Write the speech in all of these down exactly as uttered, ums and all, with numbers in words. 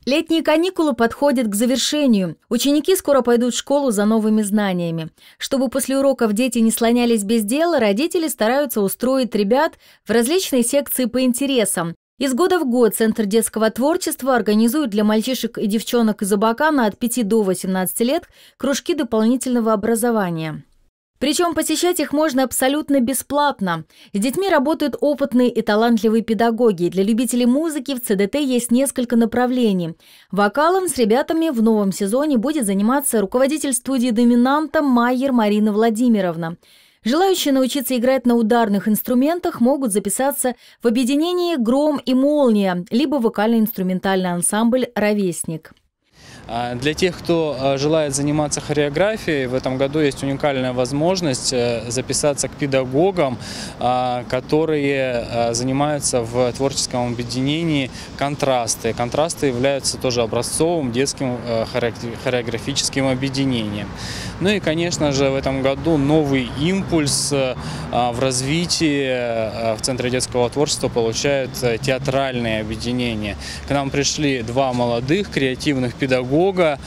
Летние каникулы подходят к завершению. Ученики скоро пойдут в школу за новыми знаниями. Чтобы после уроков дети не слонялись без дела, родители стараются устроить ребят в различные секции по интересам. Из года в год Центр детского творчества организует для мальчишек и девчонок из Абакана от пяти до восемнадцати лет кружки дополнительного образования. Причем посещать их можно абсолютно бесплатно. С детьми работают опытные и талантливые педагоги. Для любителей музыки в ЦДТ есть несколько направлений. Вокалом с ребятами в новом сезоне будет заниматься руководитель студии «Доминанта» Майер Марина Владимировна. Желающие научиться играть на ударных инструментах могут записаться в объединении «Гром и молния» либо вокально-инструментальный ансамбль «Ровесник». Для тех, кто желает заниматься хореографией, в этом году есть уникальная возможность записаться к педагогам, которые занимаются в творческом объединении «Контрасты». «Контрасты» являются тоже образцовым детским хореографическим объединением. Ну и, конечно же, в этом году новый импульс в развитии в Центре детского творчества получают театральные объединения. К нам пришли два молодых креативных педагога,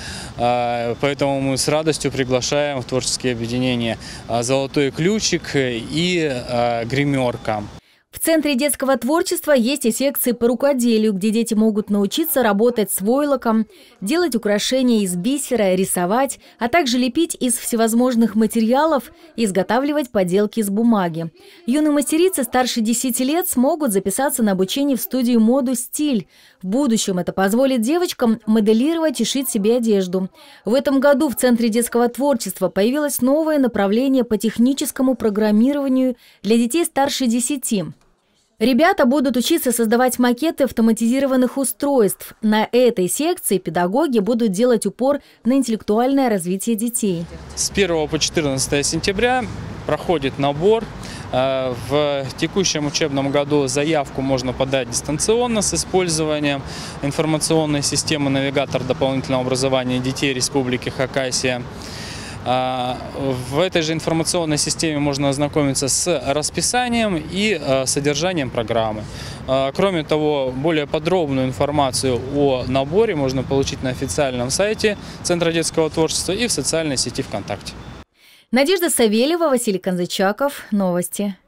поэтому мы с радостью приглашаем в творческие объединения «Золотой ключик» и «Гримерка». В Центре детского творчества есть и секции по рукоделию, где дети могут научиться работать с войлоком, делать украшения из бисера, рисовать, а также лепить из всевозможных материалов и изготавливать поделки из бумаги. Юные мастерицы старше десяти лет смогут записаться на обучение в студию «Моду Стиль». В будущем это позволит девочкам моделировать и шить себе одежду. В этом году в Центре детского творчества появилось новое направление по техническому программированию для детей старше десяти. Ребята будут учиться создавать макеты автоматизированных устройств. На этой секции педагоги будут делать упор на интеллектуальное развитие детей. С первого по четырнадцатое сентября проходит набор. В текущем учебном году заявку можно подать дистанционно с использованием информационной системы «Навигатор дополнительного образования детей Республики Хакасия». В этой же информационной системе можно ознакомиться с расписанием и содержанием программы. Кроме того, более подробную информацию о наборе можно получить на официальном сайте Центра детского творчества и в социальной сети ВКонтакте. Надежда Савельева, Василий Конзычаков. Новости.